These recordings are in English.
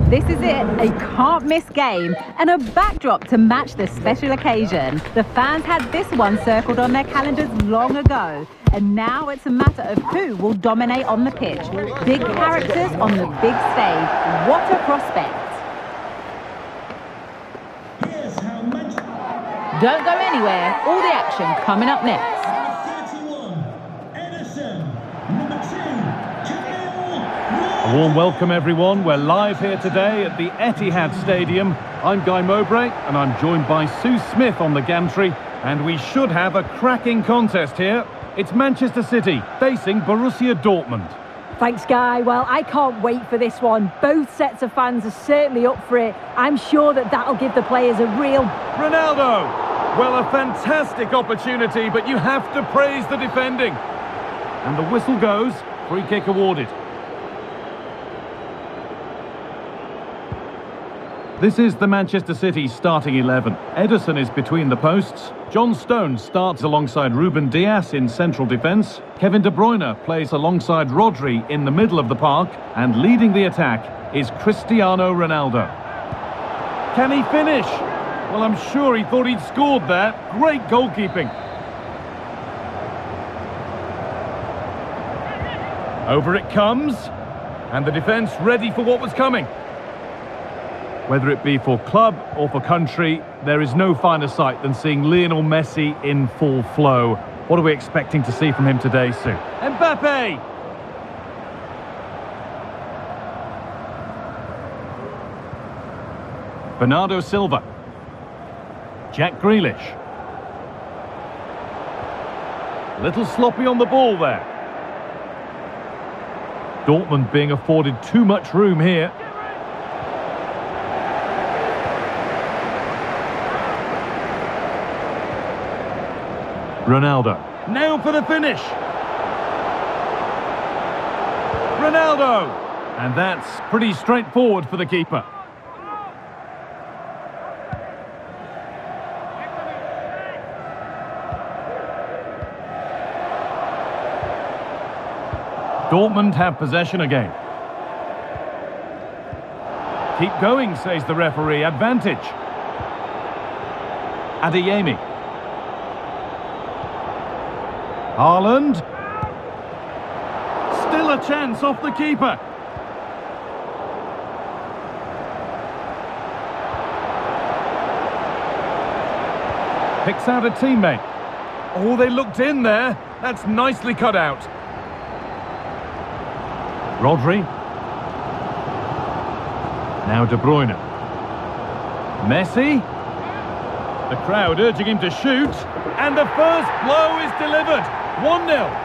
This is it, a can't-miss game and a backdrop to match the special occasion. The fans had this one circled on their calendars long ago, and now it's a matter of who will dominate on the pitch. Big characters on the big stage. What a prospect. Don't go anywhere, all the action coming up next. A warm welcome, everyone. We're live here today at the Etihad Stadium. I'm Guy Mowbray, and I'm joined by Sue Smith on the gantry, and we should have a cracking contest here. It's Manchester City facing Borussia Dortmund. Thanks, Guy. Well, I can't wait for this one. Both sets of fans are certainly up for it. I'm sure that'll give the players a real... Ronaldo! Well, a fantastic opportunity, but you have to praise the defending. And the whistle goes, free kick awarded. This is the Manchester City starting 11. Ederson is between the posts. John Stones starts alongside Ruben Dias in central defence. Kevin De Bruyne plays alongside Rodri in the middle of the park. And leading the attack is Cristiano Ronaldo. Can he finish? Well, I'm sure he thought he'd scored there. Great goalkeeping. Over it comes. And the defence ready for what was coming. Whether it be for club or for country, there is no finer sight than seeing Lionel Messi in full flow. What are we expecting to see from him today, Sue? Mbappe! Bernardo Silva. Jack Grealish. A little sloppy on the ball there. Dortmund being afforded too much room here. Ronaldo. Now for the finish. Ronaldo. And that's pretty straightforward for the keeper. Dortmund have possession again. Keep going, says the referee. Advantage. Adeyemi. Haaland. Still a chance off the keeper. Picks out a teammate. Oh, they looked in there. That's nicely cut out. Rodri. Now De Bruyne. Messi. The crowd urging him to shoot. And the first blow is delivered. 1-0.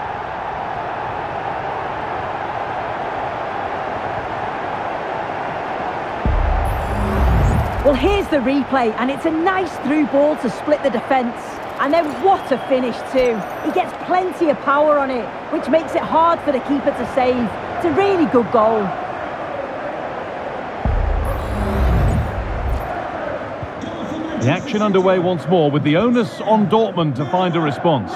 Well, here's the replay, and it's a nice through ball to split the defence. And then what a finish too. He gets plenty of power on it, which makes it hard for the keeper to save. It's a really good goal. The action underway once more with the onus on Dortmund to find a response.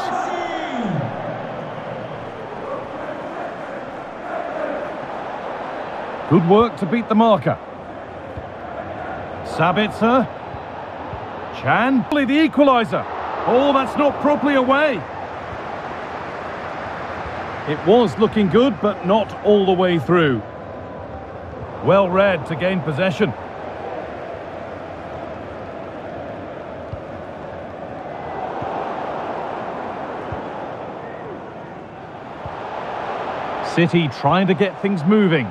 Good work to beat the marker. Sabitzer. Chan. The equaliser. Oh, that's not properly away. It was looking good, but not all the way through. Well read to gain possession. City trying to get things moving.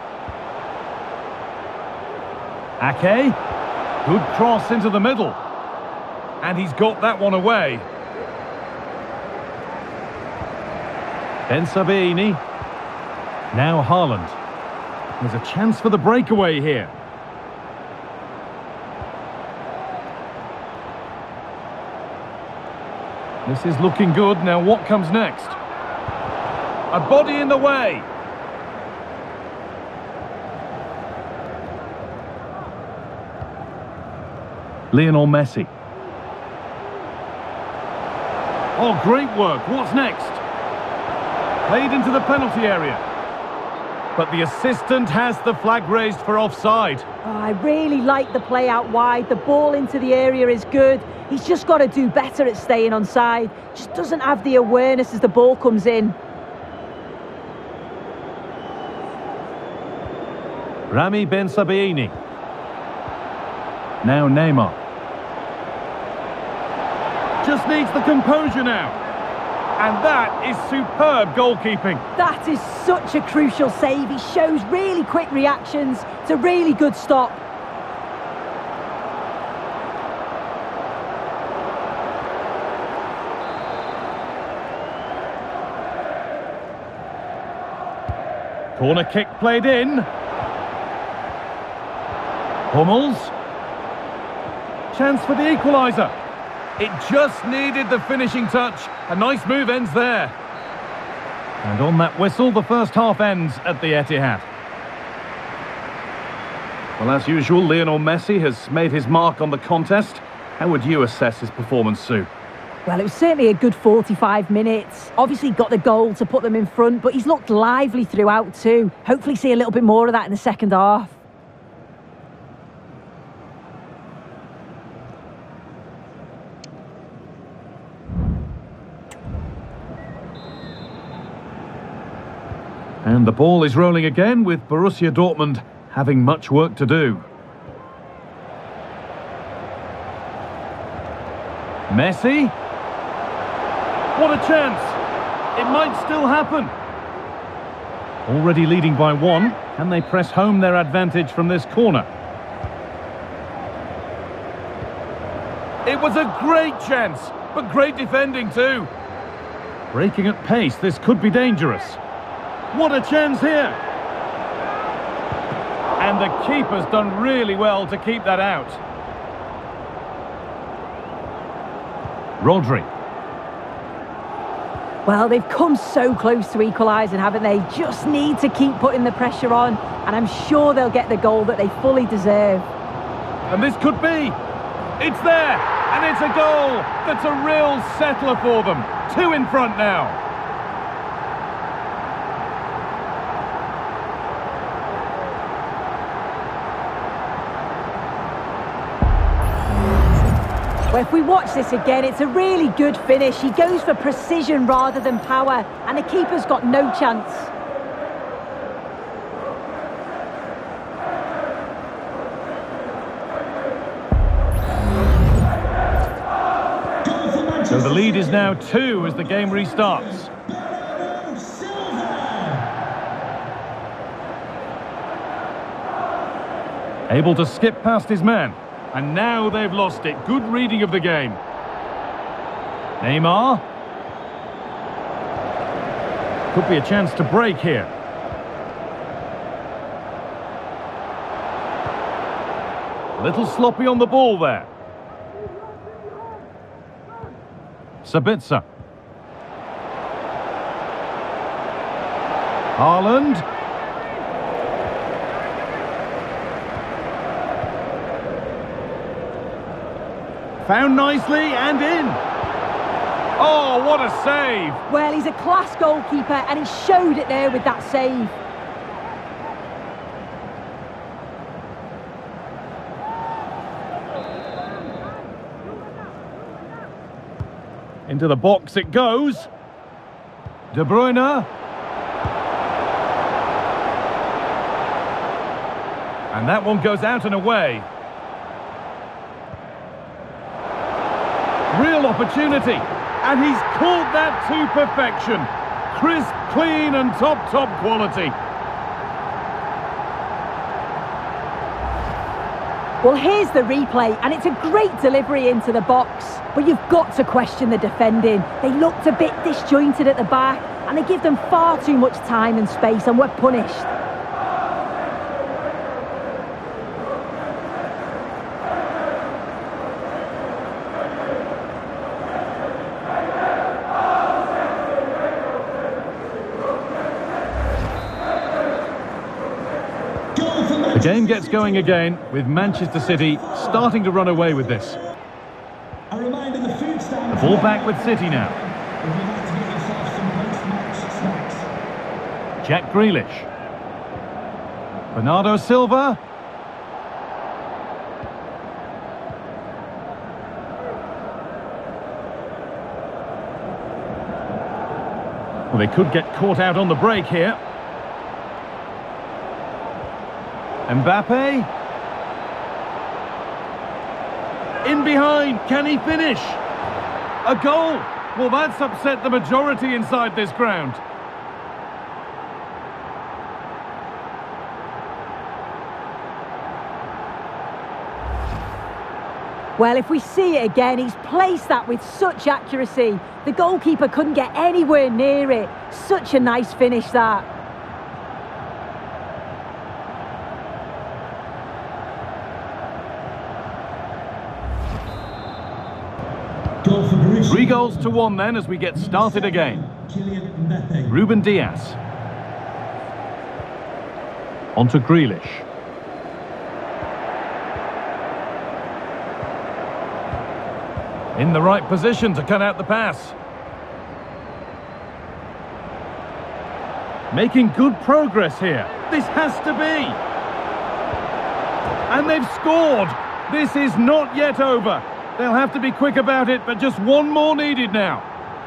Ake. Good cross into the middle. And he's got that one away. Ben Sabini. Now Haaland. There's a chance for the breakaway here. This is looking good. Now what comes next? A body in the way. Lionel Messi. Oh, great work. What's next? Played into the penalty area. but the assistant has the flag raised for offside. Oh, I really like the play out wide. The ball into the area is good. He's just got to do better at staying onside. Just doesn't have the awareness as the ball comes in. Rami Ben Sabaini. Now Neymar. Just needs the composure now. And that is superb goalkeeping. That is such a crucial save. He shows really quick reactions. It's a really good stop. Corner kick played in. Hummels. Chance for the equaliser. It just needed the finishing touch. A nice move ends there. And on that whistle, the first half ends at the Etihad. Well, as usual, Lionel Messi has made his mark on the contest. How would you assess his performance, Sue? Well, it was certainly a good 45 minutes. Obviously got the goal to put them in front, but he's looked lively throughout too. Hopefully see a little bit more of that in the second half. And the ball is rolling again with Borussia Dortmund having much work to do. Messi. What a chance! It might still happen. Already leading by one. Can they press home their advantage from this corner? It was a great chance, but great defending too. Breaking at pace, this could be dangerous. What a chance here! And the keeper's done really well to keep that out. Rodri. Well, they've come so close to equalising, haven't they? Just need to keep putting the pressure on, and I'm sure they'll get the goal that they fully deserve. And this could be. It's there, and it's a goal. That's a real settler for them. 2 in front now. Well, if we watch this again, it's a really good finish. He goes for precision rather than power, and the keeper's got no chance. So the lead is now 2 as the game restarts. Able to skip past his man. And now they've lost it. Good reading of the game. Neymar. Could be a chance to break here. A little sloppy on the ball there. Sabitzer. Haaland. Found nicely and in. Oh, what a save! Well, he's a class goalkeeper and he showed it there with that save. Into the box it goes. De Bruyne. And that one goes out and away. Real opportunity, and he's caught that to perfection. Crisp, clean and top quality. Well, here's the replay, and it's a great delivery into the box, but you've got to question the defending. They looked a bit disjointed at the back, and they give them far too much time and space, and we're punished. The game gets going again with Manchester City starting to run away with this. The ball back with City now. Jack Grealish. Bernardo Silva. Well, they could get caught out on the break here. Mbappe. In behind, can he finish? A goal! Well, that's upset the majority inside this ground. Well, if we see it again, he's placed that with such accuracy. The goalkeeper couldn't get anywhere near it. Such a nice finish, that. Goal for Borussia. 3-1 then as we get started again. Ruben Dias. On to Grealish. In the right position to cut out the pass. Making good progress here. This has to be. And they've scored. This is not yet over. They'll have to be quick about it, but just one more needed now.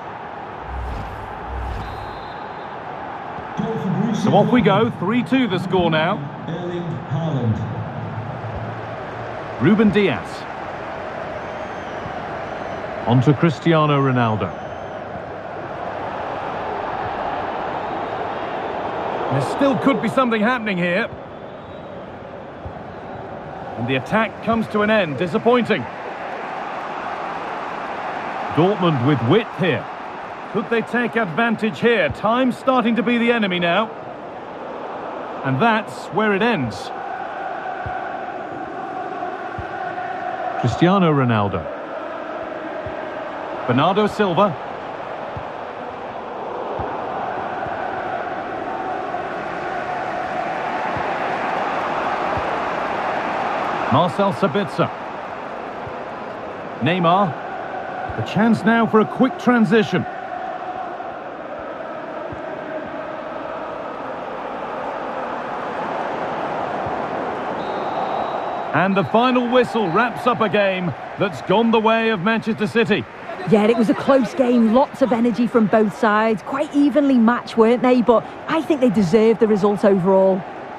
So off we go, 3-2 the score now. Haaland. Ruben Dias. On to Cristiano Ronaldo. There still could be something happening here. And the attack comes to an end. Disappointing. Dortmund with width here. Could they take advantage here? Time's starting to be the enemy now. And that's where it ends. Cristiano Ronaldo. Bernardo Silva. Marcel Sabitzer. Neymar. The chance now for a quick transition. And the final whistle wraps up a game that's gone the way of Manchester City. Yeah, it was a close game, lots of energy from both sides, quite evenly matched, weren't they? But I think they deserved the result overall.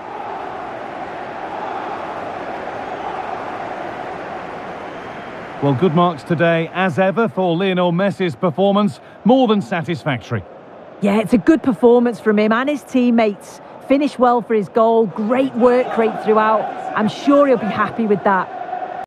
Well, good marks today, as ever, for Lionel Messi's performance. More than satisfactory. Yeah, it's a good performance from him and his teammates. Finished well for his goal, great work rate throughout. I'm sure he'll be happy with that.